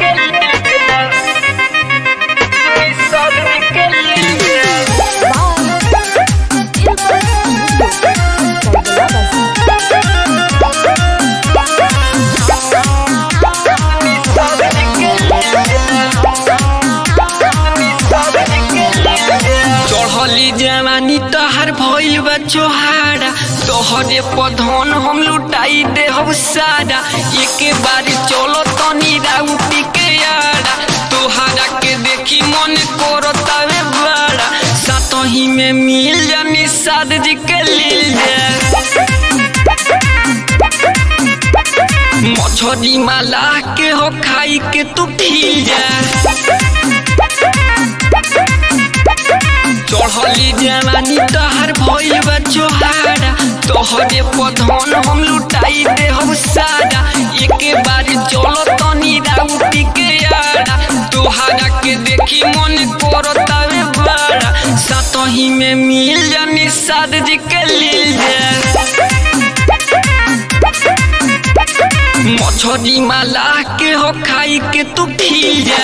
चढ़ली जवानी तहर भइल बा चोहारा तोहरे पधन हम लुटाई दे हम सारा एके बार चलो तनी राउटी के यारा तोहरा के देखी मन करतावे बड़ा सातही में मिल जानी साद जी के लीला मछली माला के हो खाई के तू पी जा चढ़ली जवानी तहर भइल बा चोहारा तोहरे पधन हम लुटाई दे हम सारा एके बार चलो तनी राउटी के यारा तोहरा के देखी मन करतावे बड़ा सातही में मिल जानी साद जी के लीला मछली माला के हो खाई के तू पी जा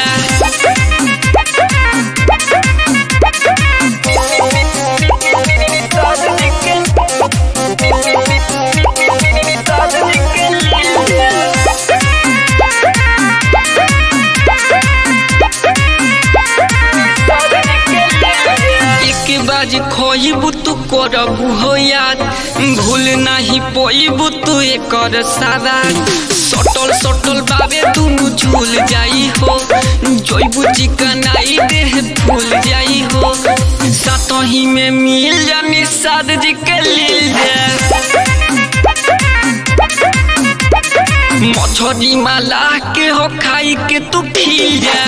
बाज खोइबू तू करबू हो याद भूल नहीं पोइबू तू एकर सवाद सटल सटल बाबे दुनु झूल जाई हो जोइबू चिकनाई देह फूल जाई हो सातही में मिल जानी साद जी के लीला मछली माला के हो खाई के तू पी जा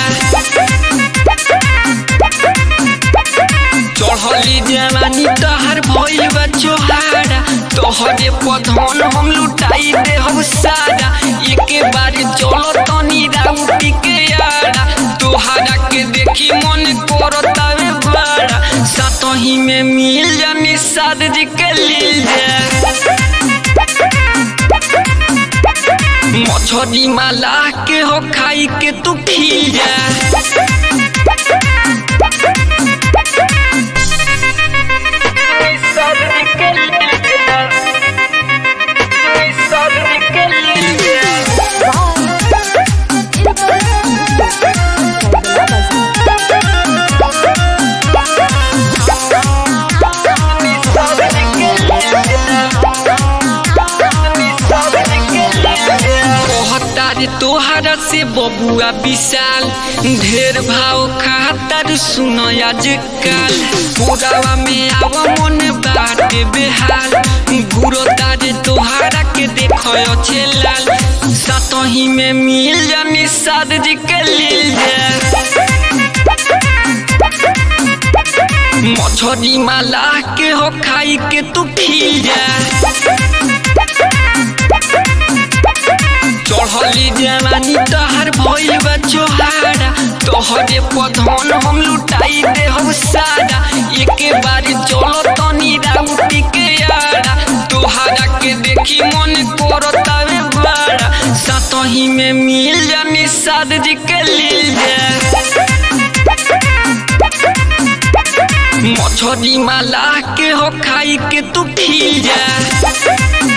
चढ़ली जवानी तहर भइल बा चोहारा तोहरे पधन हम लुटाई दे हम सारा एके बार चलो तनी राउटी के यारा तोहरा के देखी मन करतावे बड़ा सातही में मिल जानी साद जी के लीला मछली माला के हो खाई के तू पी जा तोहरा से बबुआ विशाल ढेर भाव खातर सुनो आजकल पूरावा में आवा मन बाटे बेहाल गुरो तारे तोहरा के देखो अच्छे लाल सातही में मिल जानी साद जी के लीला मछली माला के हो खाई के तू पी जा चढ़ली जवानी तहर भइल बा चोहारा तोहरे पधन हम लुटाई दे हम सारा एके बार चलो तनी राउटी के यारा तोहरा के देखी मन करतावे बड़ा सातही में मिल जानी साद जी के लीला मछली माला के हो खाई के तू पी जा